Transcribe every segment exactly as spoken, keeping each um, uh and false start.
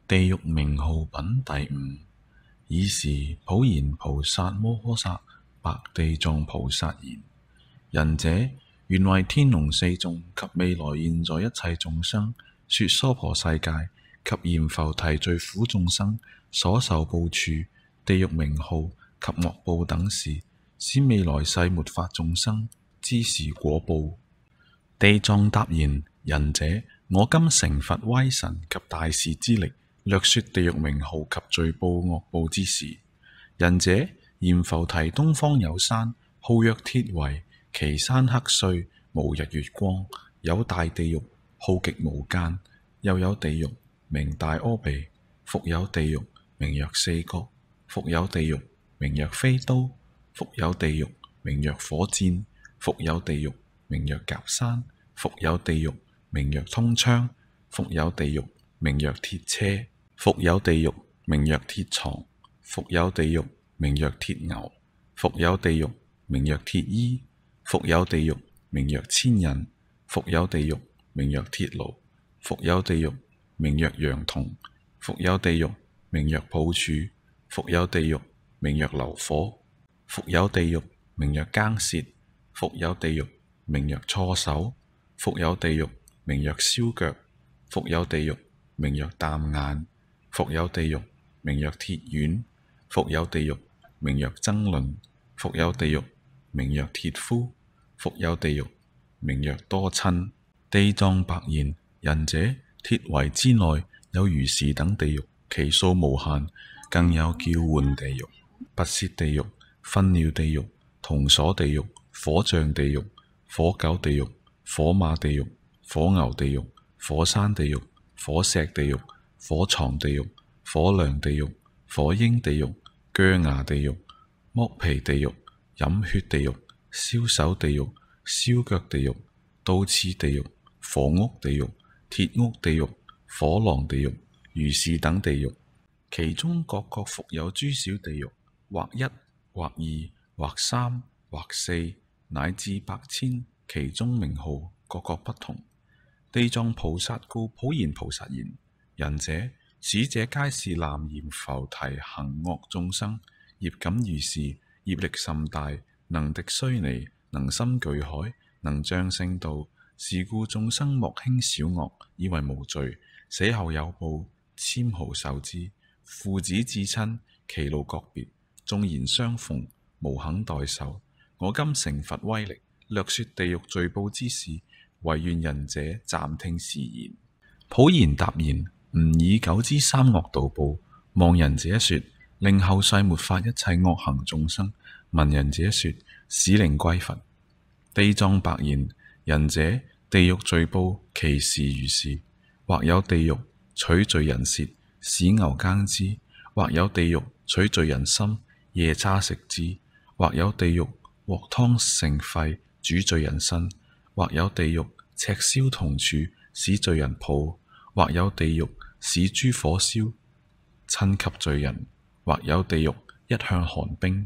地獄名號品第五。爾時普賢菩薩摩訶薩白地藏菩薩言：仁者，願為天龍四眾及未來現在一切眾生說娑婆世界及閻浮提最苦眾生所受報處、地獄名號及惡報等事，使未來世末法眾生知是果報。地藏答言：仁者，我今成佛威神及大士之力，略說地獄名號及罪報惡報之事。仁者，閻浮提東方有山，號曰鐵圍，其山黑邃，無日月光。有大地獄，號極無間。又有地獄名大阿鼻，復有地獄名曰四國，復有地獄名曰飛刀，復有地獄名曰火箭，復有地獄名曰夾山，復有地獄名曰通窗，復有地獄名曰鐵車，復有地獄名曰鐵床，復有地獄名曰鐵牛，復有地獄名曰鐵衣，復有地獄名曰千人，復有地獄名曰鐵爐，復有地獄名曰羊銅，復有地獄名曰抱柱，復有地獄名曰流火，復有地獄名曰耕舌，復有地獄名曰錯手，復有地獄名曰燒腳，復有地獄名曰淡眼，復有地獄名曰鐵丸，復有地獄名曰爭論，復有地獄名曰鐵夫，復有地獄名曰多親。地藏白言：仁者，鐵圍之內有如是等地獄，其數無限，更有叫喚地獄、拔舌地獄、糞尿地獄、銅鎖地獄、火象地獄、火狗地獄、火馬地獄、火牛地獄、火山地獄、火石地獄、火床地獄、火梁地獄、火鷹地獄、鋸牙地獄、剝皮地獄、飲血地獄、燒手地獄、燒腳地獄、刀刺地獄、火屋地獄、鐵屋地獄、火狼地獄，如是等地獄。其中各各復有諸小地獄，或一，或二，或三，或四，乃至百千，其中名號各各不同。地藏菩薩告普賢菩薩言：仁者，此者皆是南閻浮提行惡眾生，業感如是，業力甚大，能敵須彌，能深巨海，能障聖道。是故眾生莫輕小惡，以為無罪，死後有報，纖毫受之。父子至親，其路各別，縱然相逢，無肯代受。我今成佛威力，略說地獄罪報之事，唯願仁者暫聽是言。普賢答言：吾已久知三惡道報，望仁者說，令後世末法一切惡行眾生聞仁者說，使令歸佛。地藏白言：仁者，地獄罪報其事如是，或有地獄取罪人舌，使牛耕之；或有地獄取罪人心，夜叉食之；或有地獄鑊湯成沸，煮罪人身；或有地獄赤燒銅柱，使罪人抱；或有地獄使諸火燒，親給罪人；或有地獄一向寒冰；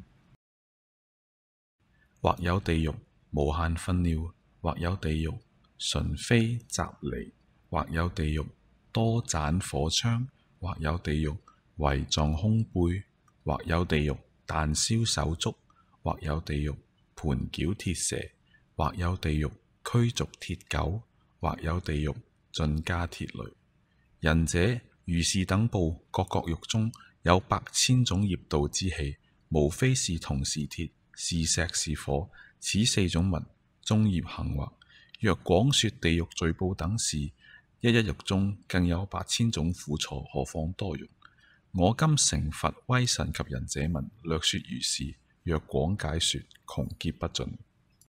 或有地獄無限糞尿；或有地獄純非雜離；或有地獄多盞火槍；或有地獄圍撞胸背；或有地獄彈燒手足；或有地獄盤絞鐵蛇；或有地獄驅逐鐵狗；或有地獄盡加鐵雷。仁者，如是等報，各各獄中有百千種業道之器，無非是銅是鐵是石是火，此四種物眾業行惑。若廣說地獄罪報等事，一一獄中更有百千種苦楚，何況多獄？我今成佛威神及仁者聞，略說如是，若廣解說，窮劫不盡。